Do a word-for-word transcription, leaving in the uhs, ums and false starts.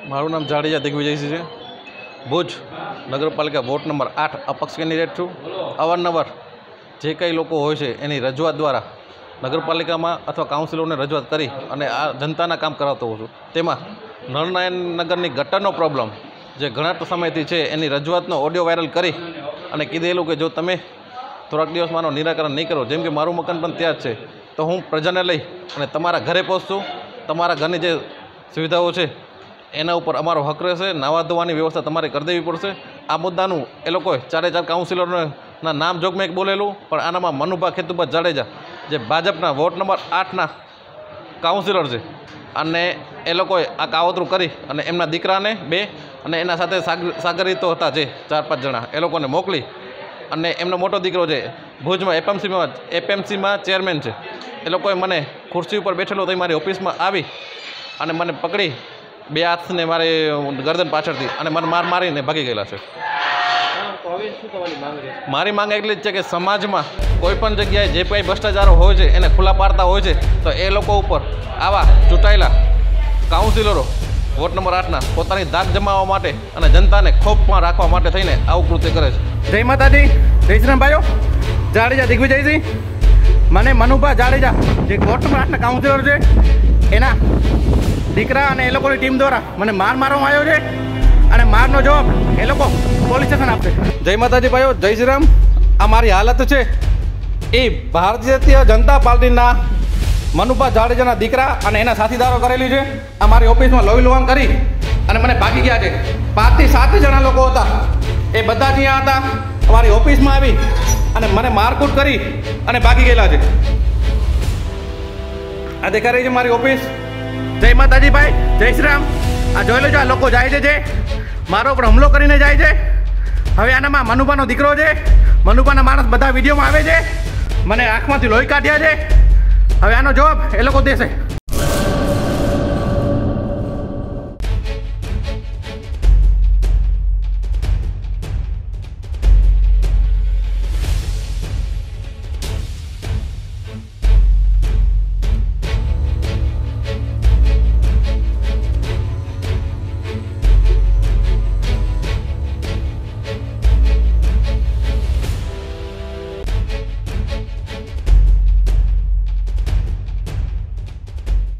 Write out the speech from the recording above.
મારું નામ જાડેજા દિગ્વિજયસિંહ છે. ભુજ નગરપાલિકા વોર્ડ નંબર આઠ અપક્ષ કેન્ડિડેટ છું. અવારનવાર જે કંઈ લોકો હોય છે એની રજૂઆત દ્વારા નગરપાલિકામાં અથવા કાઉન્સિલરોને રજૂઆત કરી અને આ જનતાના કામ કરાવતો હોઉં છું. તેમાં નરનારાયણ નગરની ગટરનો પ્રોબ્લેમ જે ઘણા સમયથી છે એની રજૂઆતનો ઓડિયો વાયરલ કરી અને કીધેલું કે જો તમે થોડાક દિવસમાં આનું નિરાકરણ નહીં કરો, જેમ કે મારું મકાન પણ ત્યાં જ છે, તો હું પ્રજાને લઈ અને તમારા ઘરે પહોંચશું. તમારા ઘરની જે સુવિધાઓ છે એના ઉપર અમારો હક રહેશે. નાવા ધોવાની વ્યવસ્થા તમારે કરી દેવી પડશે. આ મુદ્દાનું એ લોકોએ ચારે ચાર કાઉન્સિલરોના નામ જોગ મેં બોલેલું, પણ આનામાં મનુભા ખેતુભા જાડેજા જે ભાજપના વોર્ડ નંબર આઠના કાઉન્સિલર છે, અને એ લોકોએ આ કાવતરું કરી અને એમના દીકરાને બે અને એના સાથે સાગરીતો હતા જે ચાર પાંચ જણા, એ લોકોને મોકલી અને એમનો મોટો દીકરો છે ભુજમાં એપીએમસીમાં એપીએમસીમાં ચેરમેન છે, એ લોકોએ મને ખુરશી ઉપર બેઠેલો તો મારી ઓફિસમાં આવી અને મને પકડી બે હાથને મારી ગરદન પાછળથી અને મને માર મારીને ભાગી ગયેલા છે. મારી માંગ એટલી જ છે કે સમાજમાં કોઈ પણ જગ્યાએ જે કંઈ ભ્રષ્ટાચારો હોય છે એને ખુલ્લા પાડતા હોય છે, તો એ લોકો ઉપર આવા ચૂંટાયેલા કાઉન્સિલરો વોર્ડ નંબર આઠના પોતાની ધાક જમાવવા માટે અને જનતાને ખોફમાં રાખવા માટે થઈને આવું કૃત્ય કરે છે. જય માતાજી, જય શ્રી રામ ભાઈઓ. જાડેજા દિગ્વિજયસિંહ. મને મનુભા જાડેજા જે વોર્ડ નંબર આઠના કાઉન્સિલર છે એના દીકરા અને એ લોકોની ટીમ દ્વારા મને માર મારવામાં આવ્યો છે અને મારનો જવાબ એ લોકો પોલીસ સ્ટેશન આપશે. જય માતાજી ભાઈઓ, જય શ્રી રામ. આ મારી હાલત છે એ ભારતીય જનતા પાર્ટીના મનુભા જાડેજાના દીકરા અને એના સાથીદારો કરેલી છે. આ મારી ઓફિસમાં લોહી લોહાણ કરી અને મને ભાગી ગયા છે. પાંચથી સાત જણા લોકો હતા, એ બધા ત્યાં હતા, અમારી ઓફિસમાં આવી અને મને મારકૂટ કરી અને ભાગી ગયેલા છે. આ દેખાઈ રહી છે મારી ઓફિસ. જય માતાજી ભાઈ, જય શ્રી રામ. આ જોઈ લેજો, આ લોકો જાય છે જે મારો ઉપર હુમલો કરીને જાય છે. હવે આનામાં મનુભાનો દીકરો છે, મનુભાના માણસ બધા વિડીયોમાં આવે છે, મને આંખમાંથી લોહી કાઢ્યા છે. હવે આનો જવાબ એ લોકો દેશે.